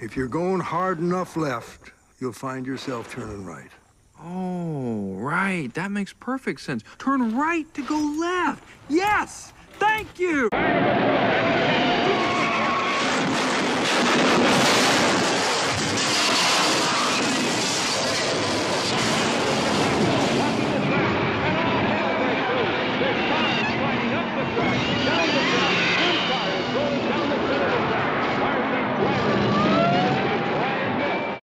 If you're going hard enough left, you'll find yourself turning right. Oh, right. That makes perfect sense. Turn right to go left. Yes! Thank you!